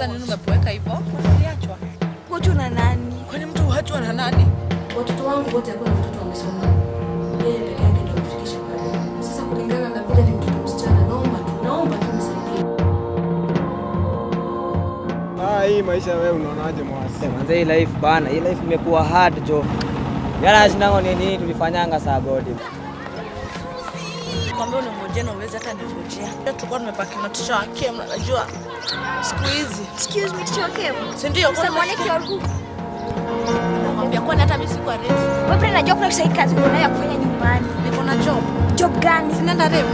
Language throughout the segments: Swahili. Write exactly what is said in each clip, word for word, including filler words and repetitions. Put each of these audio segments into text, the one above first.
Sasa nini umepoweka hivyo? Uliachwa. Kuachwa na nani? Kwani mtu huachwa na nani? Watoto wangu wote hakuna mtoto wamesoma. Yeye pekee yake ndio amefikisha pale. Sasa kulingana na vile ni mtoto msichana, naomba tu, naomba tu nisaidie. Ah, hii maisha wewe unaonaje mwasi? Manze hii life bana, hii life imekuwa hard jo. Yana shindango ni nini tulifanyanga saa godi. Kwambia unangojea na uweze hata ningojea. Ndio tulikuwa tumepaki na tisha wake, unajua. Siku hizi. Excuse me, tisha wake. Si ndio kwa sababu mwanake wangu. Nakwambia kwa hata mimi siko ready. Wewe pia unajua kuna kisai kazi kuna ya kufanya nyumbani. Niko na job. Job gani? Sinaenda refu.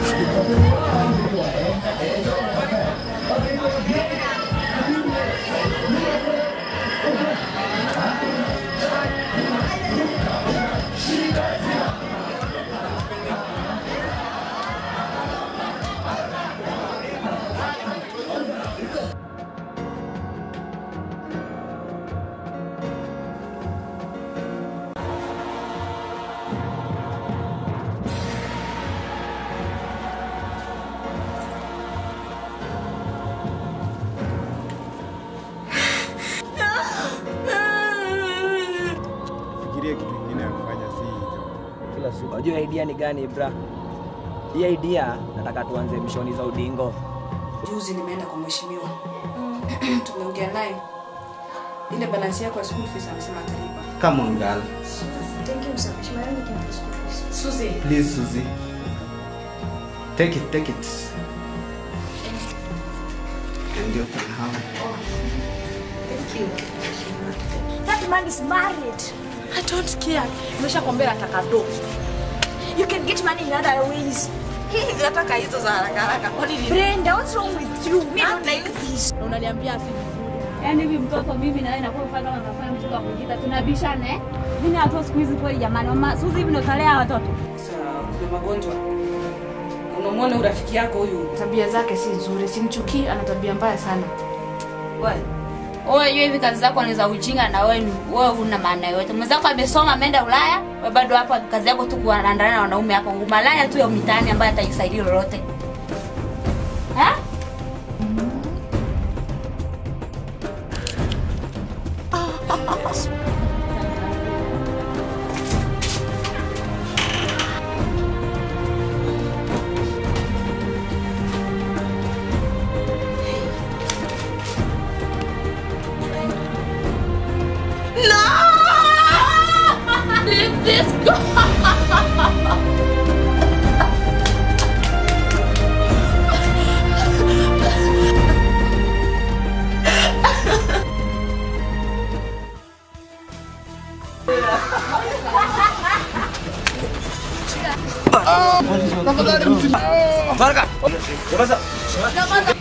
Fikiria kitu kingine ya kufanya si hicho. Kila siku. Unajua idea ni gani bra? Hii idea nataka tuanze mishoni za udingo. Juzi nimeenda kwa mheshimiwa. Tumeongea naye. Ile balance yako ya school fees amesema atalipa. Come on, girl. Thank you so much. Mara nyingi kwa school fees. Suzy. Please, Suzy. Take it, take it. And you can have it. Thank you. That man is married. I don't care. Nimeshakwambia nataka do. You can get money in other ways. Nataka hizo za haraka haraka. Kwa nini? Brenda, what's wrong with you? Me don't like this. Na unaniambia si vizuri. Yaani hivi mtoto mimi na wewe nakuwa mfano kama nafanya mtoto wa kujiita tunabishana eh? Mimi na watoto siku hizi kweli jamani. Mama Suzy hivi ndio kalea watoto. Sasa kuna magonjwa. Unamwona urafiki yako huyu, tabia zake si nzuri. Simchukii, ana tabia mbaya sana. Wewe. Wewe hiyo hivi kazi zako ni za ujinga na wewe wewe huna maana yote. Mwenzako amesoma ameenda Ulaya, wewe bado hapa kazi yako tu kuandana na wanaume hapo. Umalaya tu ya mitaani ambaye atajisaidia lolote. Eh? Leave this girl. Tafadhali msi. Baraka. Sasa.